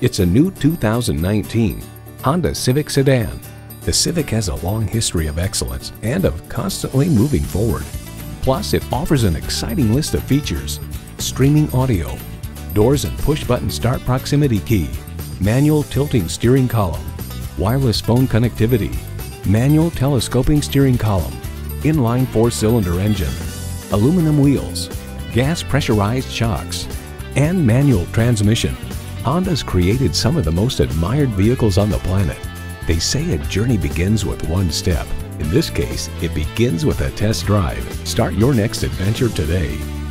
It's a new 2019 Honda Civic sedan. The Civic has a long history of excellence and of constantly moving forward. Plus, it offers an exciting list of features: streaming audio, doors and push-button start proximity key, manual tilting steering column, wireless phone connectivity, manual telescoping steering column, inline 4-cylinder engine, aluminum wheels, gas pressurized shocks, and manual transmission. Honda's created some of the most admired vehicles on the planet. They say a journey begins with one step. In this case, it begins with a test drive. Start your next adventure today.